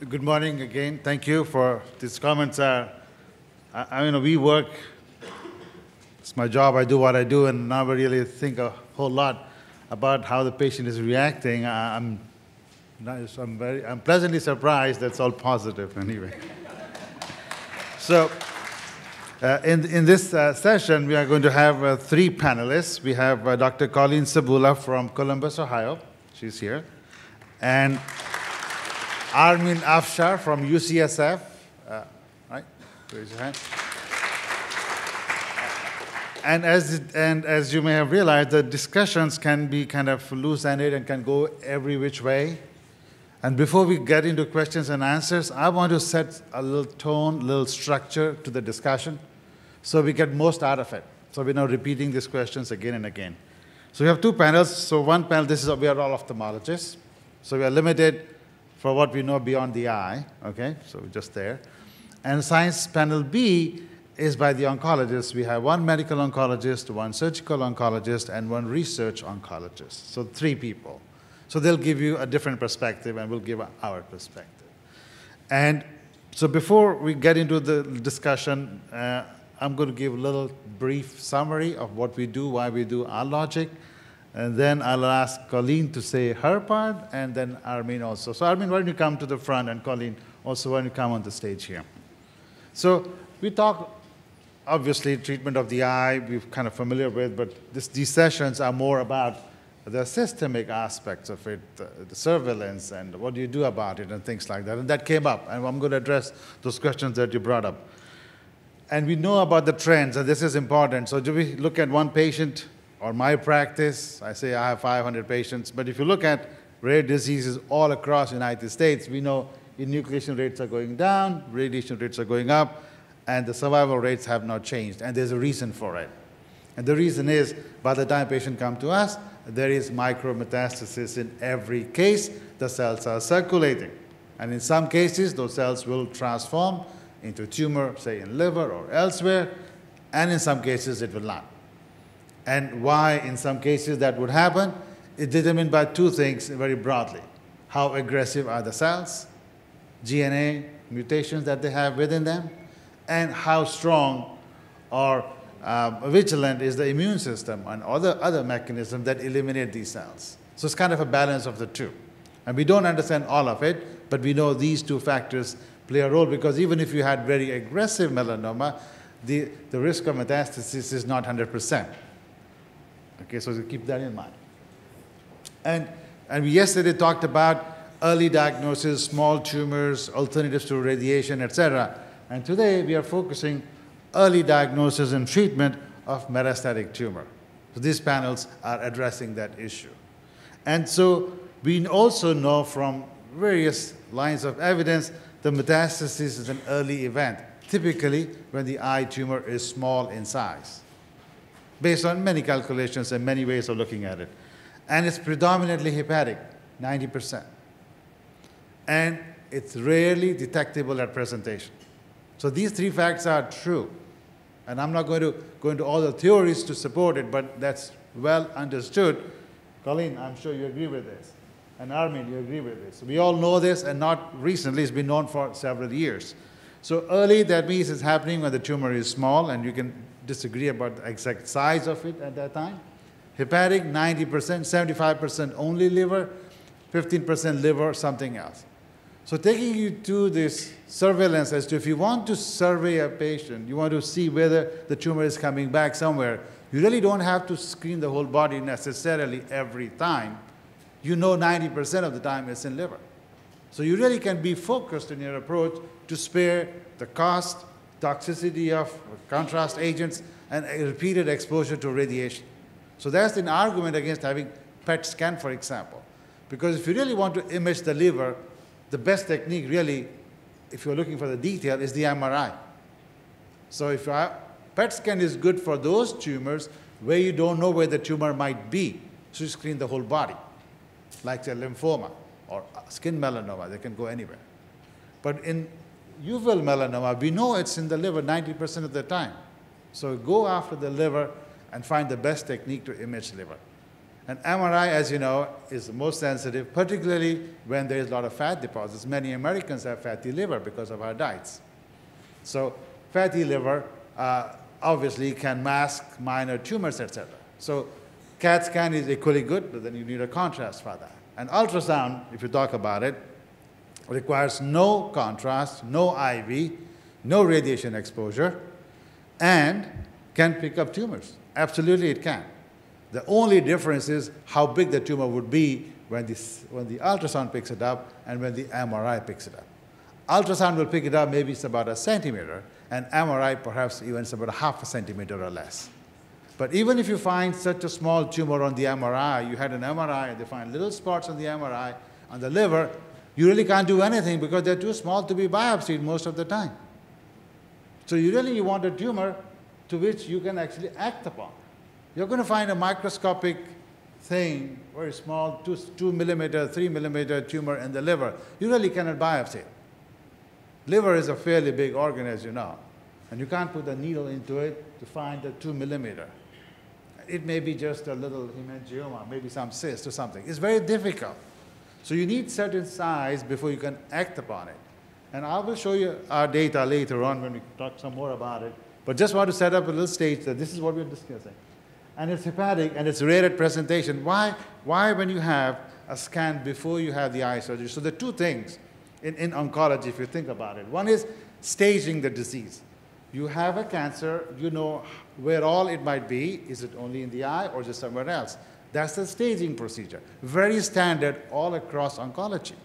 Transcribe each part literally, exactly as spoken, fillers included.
Good morning again. Thank you for these comments. Uh, I, I mean, we work, it's my job, I do what I do, and now we really think a whole lot about how the patient is reacting. I, I'm, nice, I'm, very, I'm pleasantly surprised that's all positive anyway. So, uh, in, in this uh, session, we are going to have uh, three panelists. We have uh, Doctor Colleen Sabula from Columbus, Ohio. She's here. And Armin Afshar from U C S F, uh, right? Raise your hand. And as, and as you may have realized, the discussions can be kind of loose-ended and can go every which way. And before we get into questions and answers, I want to set a little tone, a little structure to the discussion so we get most out of it. So we're not repeating these questions again and again. So we have two panels. So one panel, this is, we are all ophthalmologists. So we are limited for what we know beyond the eye, okay? So we're just there. And science panel B is by the oncologists. We have one medical oncologist, one surgical oncologist, and one research oncologist. So three people. So they'll give you a different perspective, and we'll give our perspective. And so before we get into the discussion, uh, I'm going to give a little brief summary of what we do, why we do our logic. And then I'll ask Colleen to say her part, and then Armin also. So Armin, why don't you come to the front, and Colleen, also why don't you come on the stage here. So we talk, obviously, treatment of the eye, we're kind of familiar with, but this, these sessions are more about the systemic aspects of it, the, the surveillance, and what do you do about it, and things like that. And that came up, and I'm going to address those questions that you brought up. And we know about the trends, and this is important. So do we look at one patient, or my practice, I say I have five hundred patients, but if you look at rare diseases all across the United States, we know enucleation rates are going down, radiation rates are going up, and the survival rates have not changed, and there's a reason for it. And the reason is, by the time a patient comes to us, there is micrometastasis in every case. The cells are circulating. And in some cases, those cells will transform into tumor, say in liver or elsewhere, and in some cases it will not. And why in some cases that would happen, it's determined by two things very broadly. How aggressive are the cells, G N A mutations that they have within them, and how strong or uh, vigilant is the immune system and other, other mechanisms that eliminate these cells. So it's kind of a balance of the two. And we don't understand all of it, but we know these two factors play a role, because even if you had very aggressive melanoma, the, the risk of metastasis is not one hundred percent. Okay, so keep that in mind. And, and we yesterday talked about early diagnosis, small tumors, alternatives to radiation, et cetera. And today we are focusing early diagnosis and treatment of metastatic tumor. So these panels are addressing that issue. And so we also know from various lines of evidence that metastasis is an early event, typically when the eye tumor is small in size, based on many calculations and many ways of looking at it. And it's predominantly hepatic, ninety percent. And it's rarely detectable at presentation. So these three facts are true. And I'm not going to go into all the theories to support it, but that's well understood. Colleen, I'm sure you agree with this. And Armin, you agree with this. We all know this, and not recently, it's been known for several years. So early, that means it's happening when the tumor is small, and you can disagree about the exact size of it at that time. Hepatic, ninety percent, seventy-five percent only liver, fifteen percent liver, something else. So taking you to this surveillance as to if you want to survey a patient, you want to see whether the tumor is coming back somewhere, you really don't have to screen the whole body necessarily every time. You know ninety percent of the time it's in liver. So you really can be focused in your approach to spare the cost, toxicity of contrast agents, and a repeated exposure to radiation. So that's an argument against having P E T scan, for example. Because if you really want to image the liver, the best technique really, if you're looking for the detail, is the M R I. So if I, P E T scan is good for those tumors where you don't know where the tumor might be. So you screen the whole body, like a lymphoma or skin melanoma. They can go anywhere. But in uveal melanoma, we know it's in the liver ninety percent of the time. So go after the liver and find the best technique to image liver. And M R I, as you know, is the most sensitive, particularly when there is a lot of fat deposits. Many Americans have fatty liver because of our diets. So fatty liver uh, obviously can mask minor tumors, et cetera. So CAT scan is equally good, but then you need a contrast for that. And ultrasound, if you talk about it, requires no contrast, no I V, no radiation exposure, and can pick up tumors. Absolutely it can. The only difference is how big the tumor would be when, this, when the ultrasound picks it up and when the M R I picks it up. Ultrasound will pick it up, maybe it's about a centimeter, and M R I perhaps even it's about a half a centimeter or less. But even if you find such a small tumor on the M R I, you had an M R I, and they find little spots on the M R I, on the liver, you really can't do anything because they're too small to be biopsied most of the time. So you really want a tumor to which you can actually act upon. You're going to find a microscopic thing, very small, two, two millimeter, three millimeter tumor in the liver. You really cannot biopsy it. Liver is a fairly big organ, as you know, and you can't put a needle into it to find a two millimeter. It may be just a little hemangioma, maybe some cyst or something. It's very difficult. So you need certain size before you can act upon it. And I will show you our data later on when we talk some more about it. But just want to set up a little stage that this is what we're discussing. And it's hepatic, and it's rare at presentation. Why, why when you have a scan before you have the eye surgery? So there are two things in, in oncology, if you think about it. One is staging the disease. You have a cancer, you know where all it might be. Is it only in the eye or just somewhere else? That's the staging procedure. Very standard all across oncology.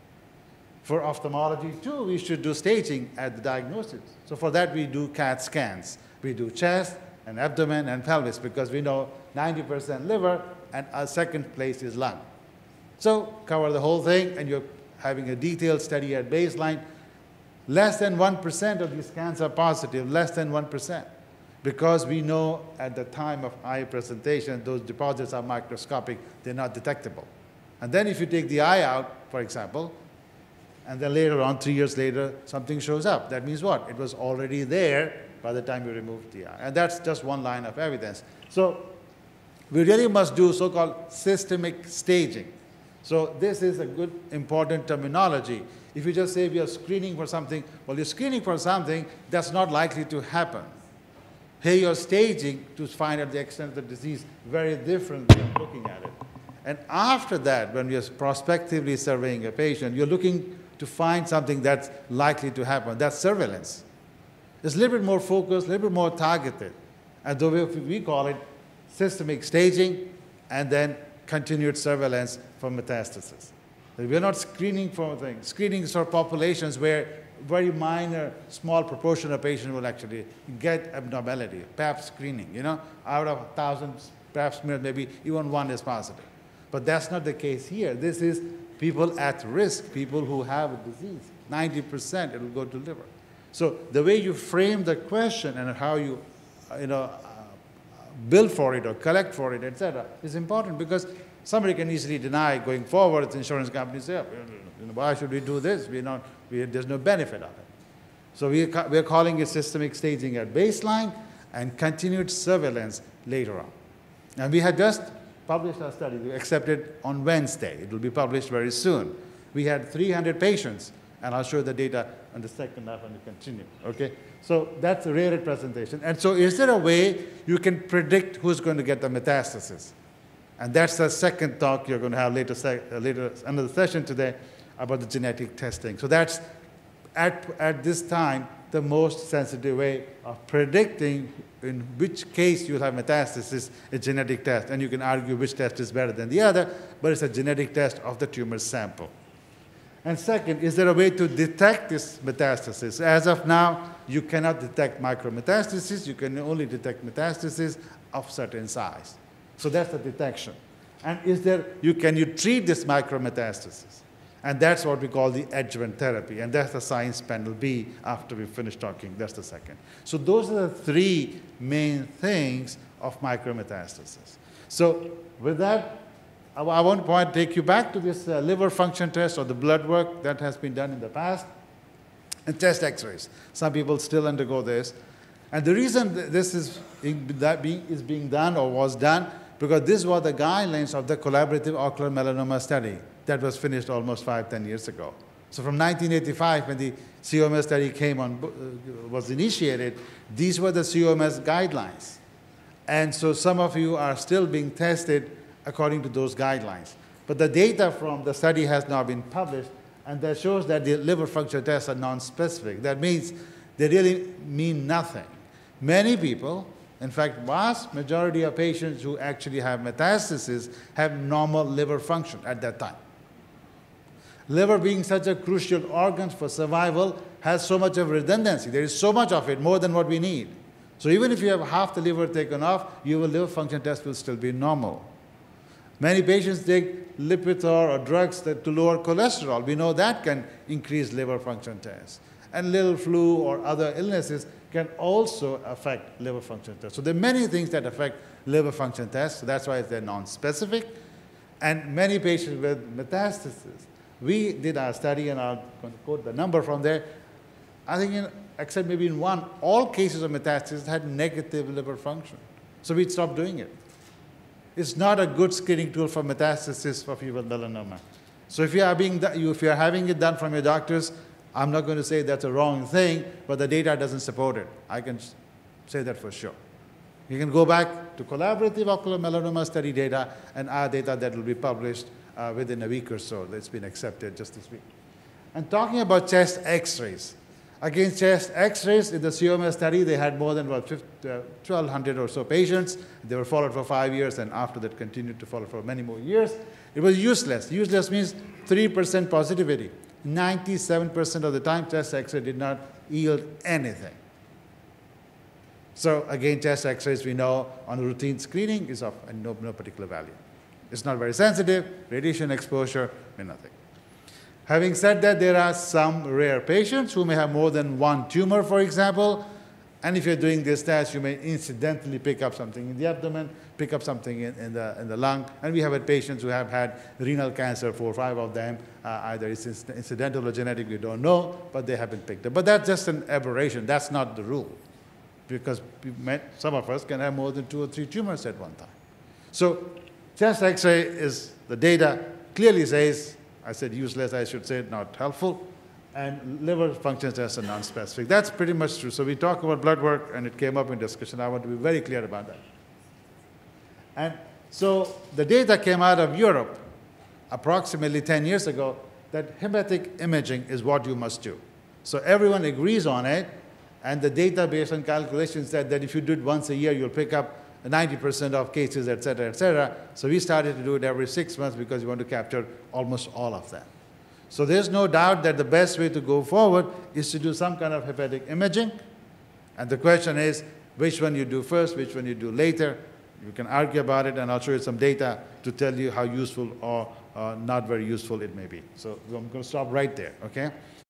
For ophthalmology, too, we should do staging at the diagnosis. So for that, we do CAT scans. We do chest and abdomen and pelvis because we know ninety percent liver and our second place is lung. So cover the whole thing, and you're having a detailed study at baseline. Less than one percent of these scans are positive, less than one percent. Because we know at the time of eye presentation, those deposits are microscopic, they're not detectable. And then if you take the eye out, for example, and then later on, three years later, something shows up. That means what? It was already there by the time you removed the eye. And that's just one line of evidence. So we really must do so-called systemic staging. So this is a good, important terminology. If you just say we are screening for something, well, you're screening for something that's not likely to happen. Here you're staging to find out the extent of the disease, very different than looking at it. And after that, when you're prospectively surveying a patient, you're looking to find something that's likely to happen. That's surveillance. It's a little bit more focused, a little bit more targeted. And the way we call it systemic staging and then continued surveillance for metastasis. We're not screening for things. Screening is for populations where very minor, small proportion of patients will actually get abnormality, P A P screening. You know, out of thousands, P A P smeared, maybe even one is positive. But that's not the case here. This is people at risk, people who have a disease. ninety percent it will go to liver. So the way you frame the question and how you, you know, uh, bill for it or collect for it, et cetera, is important because somebody can easily deny going forward. The insurance company say, you know, why should we do this? We're not, we, there's no benefit of it. So we, we're calling it systemic staging at baseline and continued surveillance later on. And we had just published our study. We accepted on Wednesday. It will be published very soon. We had three hundred patients, and I'll show the data on the second half and we continue, okay? So that's a rare presentation. And so is there a way you can predict who's going to get the metastasis? And that's the second talk you're going to have later, uh, later another session today about the genetic testing. So that's, at, at this time, the most sensitive way of predicting in which case you'll have metastasis, a genetic test. And you can argue which test is better than the other, but it's a genetic test of the tumor sample. And second, is there a way to detect this metastasis? As of now, you cannot detect micrometastasis. You can only detect metastasis of certain size. So that's the detection. And is there, you, can you treat this micrometastasis? And that's what we call the adjuvant therapy. And that's the science panel B after we finish talking. That's the second. So those are the three main things of micrometastasis. So with that, I, I want to point, take you back to this uh, liver function test or the blood work that has been done in the past. And chest x-rays. Some people still undergo this. And the reason this is being, is being done or was done because this was the guidelines of the collaborative ocular melanoma study that was finished almost five, ten years ago. So from nineteen eighty-five, when the C O M S study came on, uh, was initiated, these were the C O M S guidelines. And so some of you are still being tested according to those guidelines. But the data from the study has now been published, and that shows that the liver function tests are non-specific. That means they really mean nothing. Many people, in fact, vast majority of patients who actually have metastasis have normal liver function at that time. Liver being such a crucial organ for survival has so much of redundancy. There is so much of it, more than what we need. So even if you have half the liver taken off, your liver function test will still be normal. Many patients take Lipitor or drugs that, to lower cholesterol. We know that can increase liver function tests. And little flu or other illnesses can also affect liver function tests. So there are many things that affect liver function tests. So that's why they're non-specific. And many patients with metastasis. We did our study, and I'll quote the number from there. I think, in, except maybe in one, all cases of metastasis had negative liver function. So we stopped doing it. It's not a good screening tool for metastasis for people with melanoma. So if you are being, if you are having it done from your doctors, I'm not going to say that's a wrong thing, but the data doesn't support it. I can say that for sure. You can go back to collaborative ocular melanoma study data and our data that will be published uh, within a week or so. That's been accepted just this week. And talking about chest x-rays. Again, chest x-rays in the C O M S study, they had more than about twelve hundred or so patients. They were followed for five years, and after that continued to follow for many more years. It was useless. Useless means three percent positivity. ninety-seven percent of the time, chest x-ray did not yield anything. So again, chest x-rays we know on routine screening is of no, no particular value. It's not very sensitive, radiation exposure, mean nothing. Having said that, there are some rare patients who may have more than one tumor, for example, and if you're doing this test, you may incidentally pick up something in the abdomen, pick up something in, in, the, in the lung, and we have had patients who have had renal cancer, four or five of them, uh, either it's incidental or genetic, we don't know, but they have been picked up. But that's just an aberration, that's not the rule, because some of us can have more than two or three tumors at one time. So chest x-ray is, the data clearly says, I said useless, I should say not helpful, and liver function tests are non-specific. That's pretty much true. So we talk about blood work, and it came up in discussion. I want to be very clear about that. And so the data came out of Europe approximately ten years ago that hepatic imaging is what you must do. So everyone agrees on it, and the data based on calculations said that if you do it once a year, you'll pick up ninety percent of cases, et cetera, et cetera. So we started to do it every six months because we want to capture almost all of them. So there's no doubt that the best way to go forward is to do some kind of hepatic imaging. And the question is, which one you do first, which one you do later. You can argue about it, and I'll show you some data to tell you how useful or uh, not very useful it may be. So I'm going to stop right there, okay?